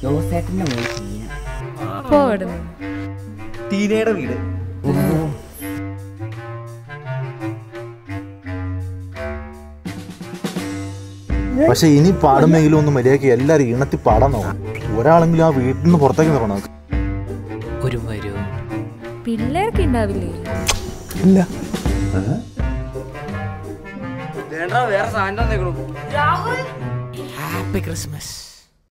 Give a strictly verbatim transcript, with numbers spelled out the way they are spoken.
ജോസേട്ടന്റെ മോള് ടീനയുടെ വീട്. പക്ഷെ ഇനി പാടുമെങ്കിലും ഒന്ന് മര്യാദയ്ക്ക് എല്ലാരും ഈണത്തി പാടാൻ നോക്കണം. ഒരാളെങ്കിലും ആ വീട്ടിൽ നിന്ന് പുറത്തേക്ക് നിറണം. ഒരു വരൂ പിള്ളേർക്ക് ഉണ്ടാവില്ലേ? ഇല്ല. വേറെ സാധനം ഹാപ്പി ക്രിസ്മസ്.